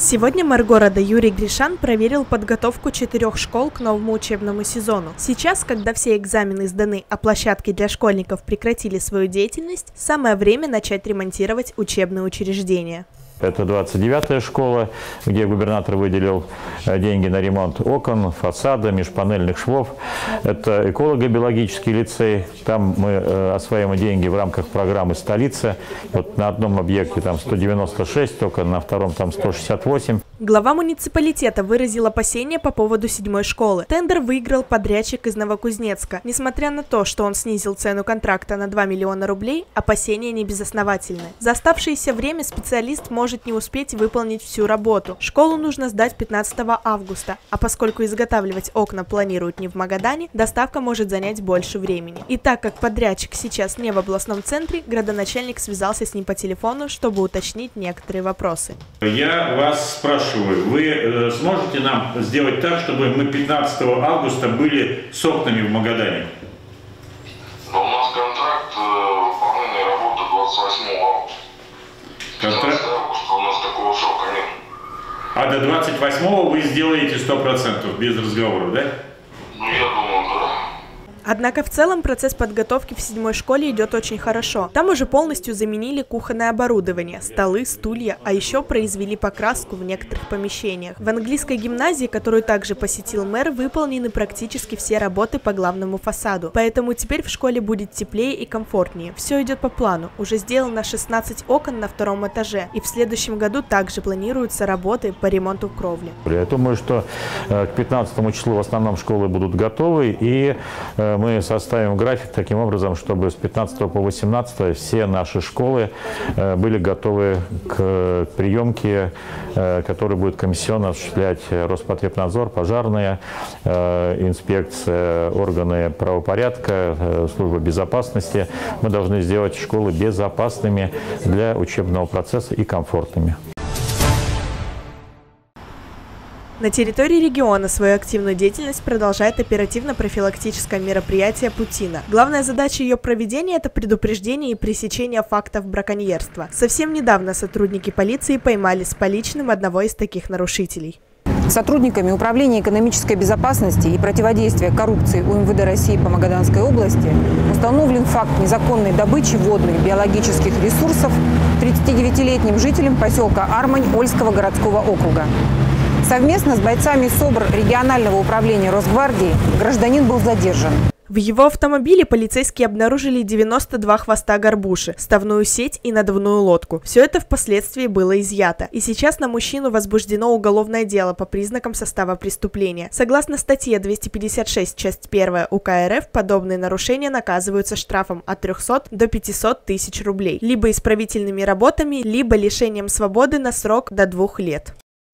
Сегодня мэр города Юрий Гришан проверил подготовку 4 школ к новому учебному сезону. Сейчас, когда все экзамены сданы, а площадки для школьников прекратили свою деятельность, самое время начать ремонтировать учебные учреждения. Это 29-я школа, где губернатор выделил деньги на ремонт окон, фасада, межпанельных швов. Это эколого-биологический лицей. Там мы осваиваем деньги в рамках программы «Столица». Вот на одном объекте там 196, только на втором там 168. Глава муниципалитета выразил опасения по поводу 7-й школы. Тендер выиграл подрядчик из Новокузнецка. Несмотря на то, что он снизил цену контракта на 2 миллиона рублей, опасения не безосновательны. За оставшееся время специалист может не успеть выполнить всю работу. Школу нужно сдать 15 августа, а поскольку изготавливать окна планируют не в Магадане, доставка может занять больше времени. И так как подрядчик сейчас не в областном центре, градоначальник связался с ним по телефону, чтобы уточнить некоторые вопросы. Я вас спрашиваю, вы сможете нам сделать так, чтобы мы 15 августа были с окнами в Магадане? Да, у нас контракт выполнения работы 28 августа. Контракт? У нас такого срока нет. А до 28-го вы сделаете 100%, без разговоров, да? Ну, я думаю, да. Однако в целом процесс подготовки в 7-й школе идет очень хорошо. Там уже полностью заменили кухонное оборудование, столы, стулья, а еще произвели покраску в некоторых помещениях. В английской гимназии, которую также посетил мэр, выполнены практически все работы по главному фасаду. Поэтому теперь в школе будет теплее и комфортнее. Все идет по плану. Уже сделано 16 окон на 2-м этаже. И в следующем году также планируются работы по ремонту кровли. Я думаю, что к 15 числу в основном школы будут готовы, и мы составим график таким образом, чтобы с 15 по 18 все наши школы были готовы к приемке, которую будет комиссионно осуществлять Роспотребнадзор, пожарная инспекция, органы правопорядка, служба безопасности. Мы должны сделать школы безопасными для учебного процесса и комфортными. На территории региона свою активную деятельность продолжает оперативно-профилактическое мероприятие «Путина». Главная задача ее проведения – это предупреждение и пресечение фактов браконьерства. Совсем недавно сотрудники полиции поймали с поличным одного из таких нарушителей. Сотрудниками Управления экономической безопасности и противодействия коррупции УМВД России по Магаданской области установлен факт незаконной добычи водных биологических ресурсов 39-летним жителем поселка Армань Ольского городского округа. Совместно с бойцами СОБР регионального управления Росгвардии гражданин был задержан. В его автомобиле полицейские обнаружили 92 хвоста горбуши, ставную сеть и надувную лодку. Все это впоследствии было изъято. И сейчас на мужчину возбуждено уголовное дело по признакам состава преступления. Согласно статье 256, часть 1 УК РФ, подобные нарушения наказываются штрафом от 300 до 500 тысяч рублей, либо исправительными работами, либо лишением свободы на срок до 2 лет.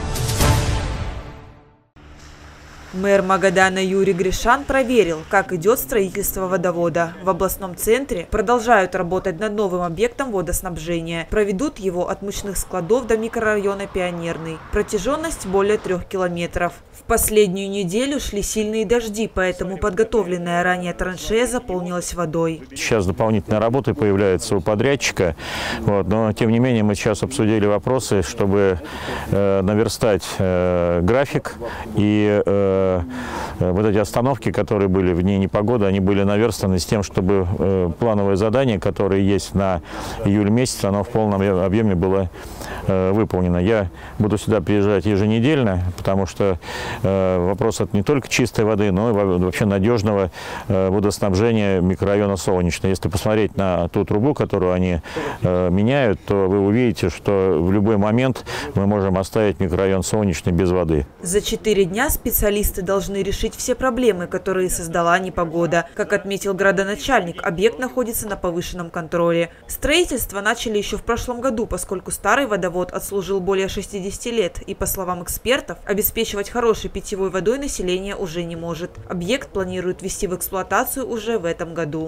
Мэр Магадана Юрий Гришан проверил, как идет строительство водовода. В областном центре продолжают работать над новым объектом водоснабжения. Проведут его от мучных складов до микрорайона Пионерный. Протяженность более 3 километров. В последнюю неделю шли сильные дожди, поэтому подготовленная ранее траншея заполнилась водой. Сейчас дополнительные работы появляются у подрядчика, но тем не менее мы сейчас обсудили вопросы, чтобы наверстать график, и вот эти остановки, которые были в дни непогоды, они были наверстаны с тем, чтобы плановое задание, которое есть на июль месяц, оно в полном объеме было выполнено. Я буду сюда приезжать еженедельно, потому что вопрос это не только чистой воды, но и вообще надежного водоснабжения микрорайона Солнечный. Если посмотреть на ту трубу, которую они меняют, то вы увидите, что в любой момент мы можем оставить микрорайон Солнечный без воды. За 4 дня специалисты должны решить все проблемы, которые создала непогода. Как отметил градоначальник, объект находится на повышенном контроле. Строительство начали еще в прошлом году, поскольку старый водовод отслужил более 60 лет и, по словам экспертов, обеспечивать хорошей питьевой водой население уже не может. Объект планируют ввести в эксплуатацию уже в этом году.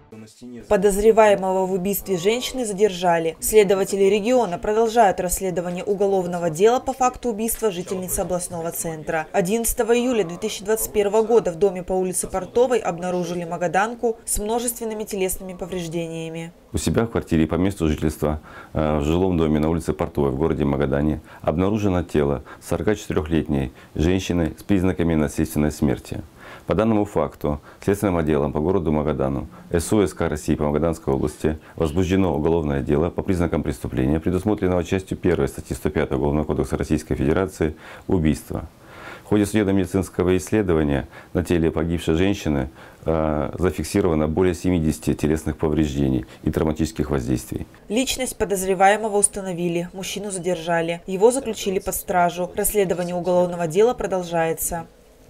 Подозреваемого в убийстве женщины задержали. Следователи региона продолжают расследование уголовного дела по факту убийства жительницы областного центра. 11 июля 2021 года в доме по улице Портовой обнаружили магаданку с множественными телесными повреждениями. У себя в квартире по месту жительства в жилом доме на улице Портовой в городе Магадане обнаружено тело 44-летней женщины с признаками насильственной смерти. По данному факту следственным отделом по городу Магадану СУ СК России по Магаданской области возбуждено уголовное дело по признакам преступления, предусмотренного частью 1 статьи 105 Уголовного кодекса Российской Федерации «Убийство». В ходе судебно-медицинского исследования на теле погибшей женщины зафиксировано более 70 телесных повреждений и травматических воздействий. Личность подозреваемого установили, мужчину задержали. Его заключили под стражу. Расследование уголовного дела продолжается.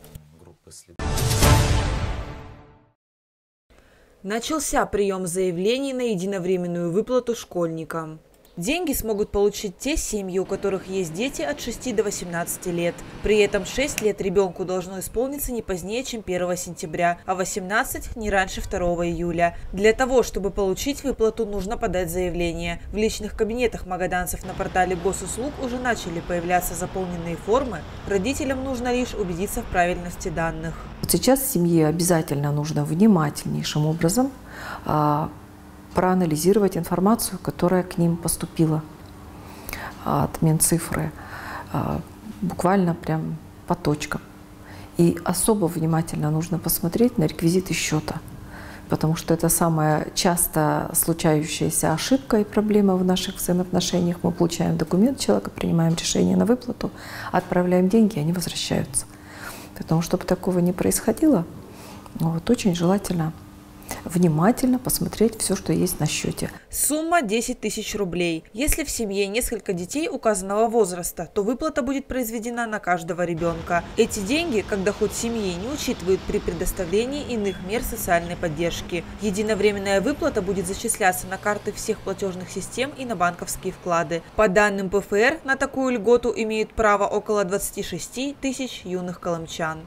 Начался прием заявлений на единовременную выплату школьникам. Деньги смогут получить те семьи, у которых есть дети от 6 до 18 лет. При этом 6 лет ребенку должно исполниться не позднее, чем 1 сентября, а 18 – не раньше 2 июля. Для того, чтобы получить выплату, нужно подать заявление. В личных кабинетах магаданцев на портале госуслуг уже начали появляться заполненные формы. Родителям нужно лишь убедиться в правильности данных. Сейчас семье обязательно нужно внимательнейшим образом проанализировать информацию, которая к ним поступила от Минцифры, буквально прям по точкам. И особо внимательно нужно посмотреть на реквизиты счета, потому что это самая часто случающаяся ошибка и проблема в наших взаимоотношениях. Мы получаем документ человека, принимаем решение на выплату, отправляем деньги, они возвращаются. Поэтому, чтобы такого не происходило, вот, очень желательно внимательно посмотреть все, что есть на счете. Сумма 10 тысяч рублей. Если в семье несколько детей указанного возраста, то выплата будет произведена на каждого ребенка. Эти деньги, как доход семьи, не учитывают при предоставлении иных мер социальной поддержки. Единовременная выплата будет зачисляться на карты всех платежных систем и на банковские вклады. По данным ПФР, на такую льготу имеют право около 26 тысяч юных колымчан.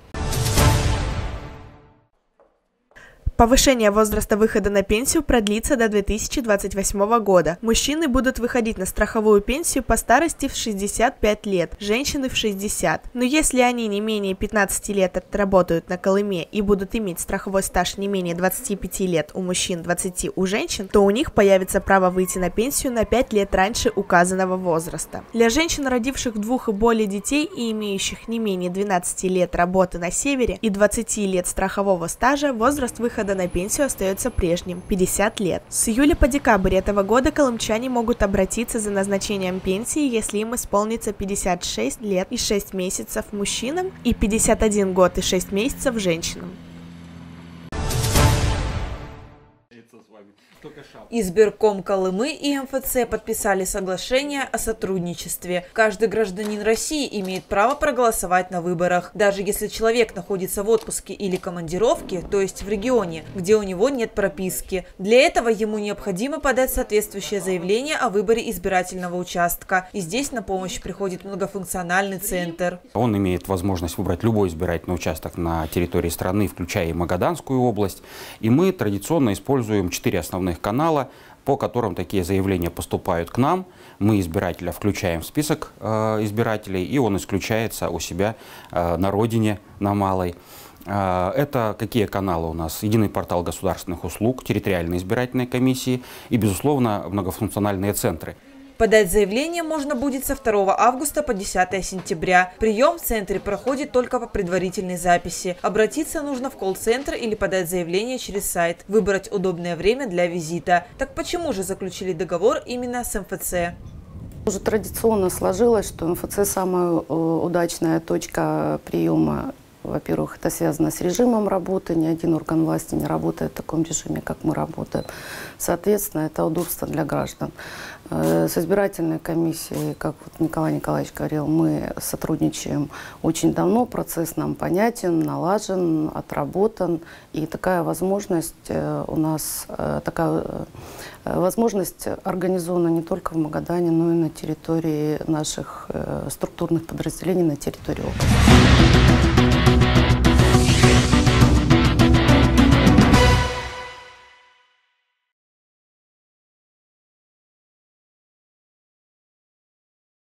Повышение возраста выхода на пенсию продлится до 2028 года. Мужчины будут выходить на страховую пенсию по старости в 65 лет, женщины в 60. Но если они не менее 15 лет отработают на Колыме и будут иметь страховой стаж не менее 25 лет у мужчин, 20 у женщин, то у них появится право выйти на пенсию на 5 лет раньше указанного возраста. Для женщин, родивших 2 и более детей и имеющих не менее 12 лет работы на севере и 20 лет страхового стажа, возраст выхода на пенсию остается прежним – 50 лет. С июля по декабрь этого года колымчане могут обратиться за назначением пенсии, если им исполнится 56 лет и 6 месяцев мужчинам и 51 год и 6 месяцев женщинам. Избирком Колымы и МФЦ подписали соглашение о сотрудничестве. Каждый гражданин России имеет право проголосовать на выборах, даже если человек находится в отпуске или командировке, то есть в регионе, где у него нет прописки. Для этого ему необходимо подать соответствующее заявление о выборе избирательного участка. И здесь на помощь приходит многофункциональный центр. Он имеет возможность выбрать любой избирательный участок на территории страны, включая и Магаданскую область. И мы традиционно используем 4 основных канала, по которым такие заявления поступают к нам. Мы избирателя включаем в список избирателей, и он исключается у себя на родине, на Малой. Это какие каналы у нас? Единый портал государственных услуг, территориальные избирательные комиссии и, безусловно, многофункциональные центры. Подать заявление можно будет со 2 августа по 10 сентября. Прием в центре проходит только по предварительной записи. Обратиться нужно в колл-центр или подать заявление через сайт. Выбрать удобное время для визита. Так почему же заключили договор именно с МФЦ? Уже традиционно сложилось, что МФЦ самая удачная точка приема. Во-первых, это связано с режимом работы. Ни один орган власти не работает в таком режиме, как мы работаем. Соответственно, это удобство для граждан. С избирательной комиссией, как вот Николай Николаевич говорил, мы сотрудничаем очень давно. Процесс нам понятен, налажен, отработан. И такая возможность у нас, такая возможность организована не только в Магадане, но и на территории наших структурных подразделений, на территории области.